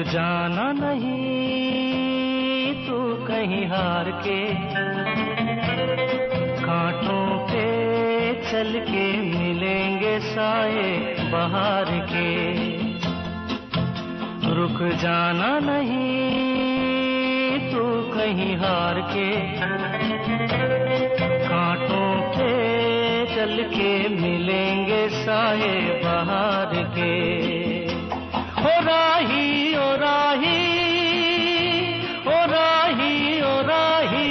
जाना नहीं तू कहीं हार के, कांटों पे चल के मिलेंगे साए बहार के। रुक जाना नहीं तू कहीं हार के, कांटों पे चल के मिलेंगे साए बहार के। ओ राही ओ राही ओ राही ओ राही।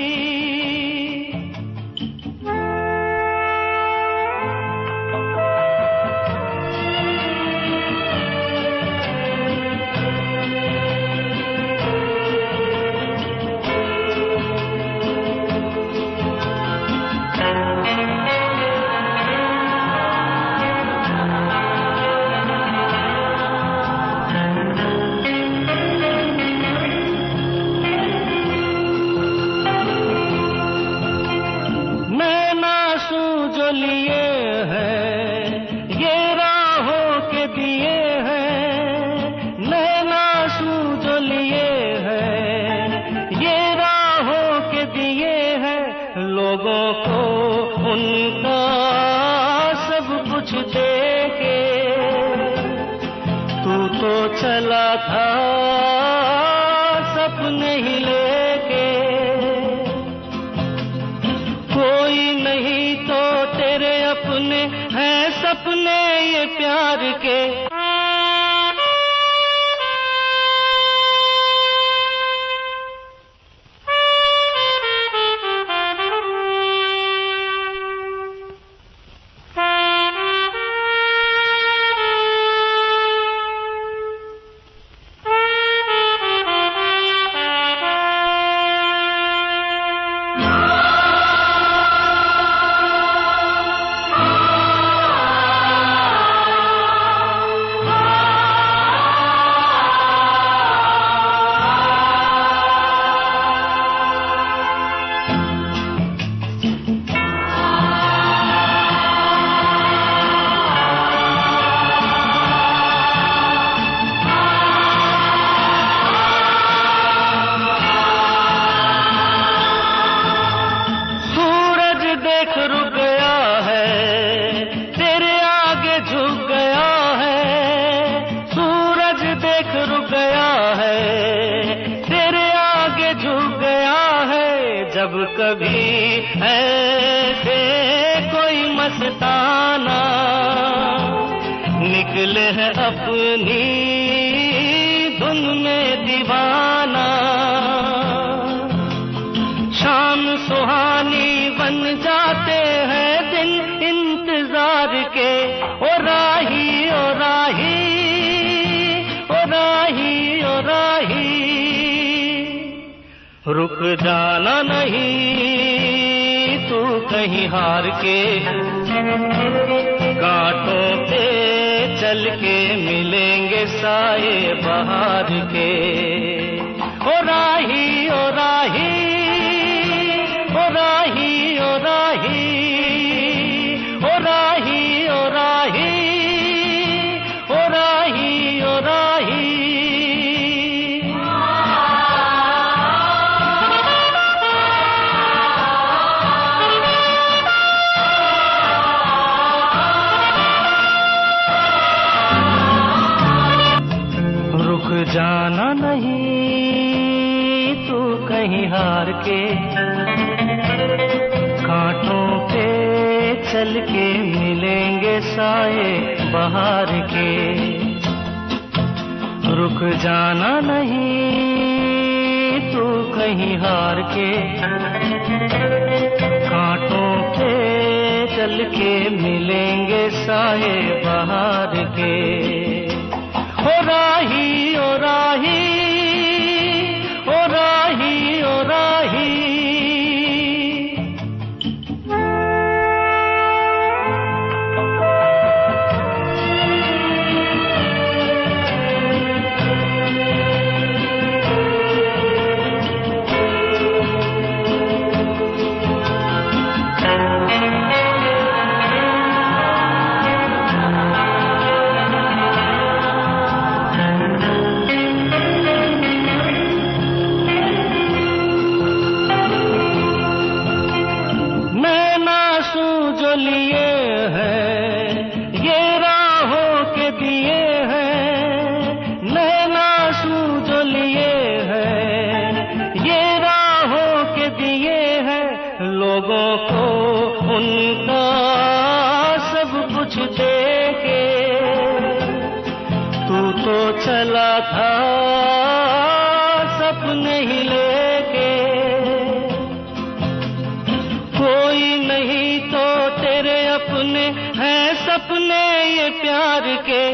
जो लिए हैं ये राहों के दिए हैं, नैनाशू जो लिए हैं ये राहों के दिए हैं। लोगों को उनका सब कुछ दे के तू तो चला था सपने ही लेके। कोई नहीं तो तेरे अपने हैं सपने ये प्यार के। रुक गया है तेरे आगे झुक गया है। सूरज देख रुक गया है तेरे आगे झुक गया है। जब कभी ऐसे कोई मस्ताना निकले है अपनी धुन में दीवाना, शाम सुहानी बन जाते हैं दिन इंतजार के। ओ राही ओ राही ओ राही ओ राही। रुक जाना नहीं तू कहीं हार के, कांटों पे चल के मिलेंगे साए बहार के। ओ राही ओ राही ओ राही ओ राही ओ राही ओ राही ओ राही ओ राही। रुक जाना नहीं तू कहीं हार के, कांटों पे चल के मिलेंगे साए बहार के। रुक जाना नहीं तू कहीं हार के, कांटों पे चल के मिलेंगे साए बहार के। ओ राही ओ राही ओ राही ओ राही। दे के। तू तो चला था सपने ही लेके, कोई नहीं तो तेरे अपने हैं सपने ये प्यार के।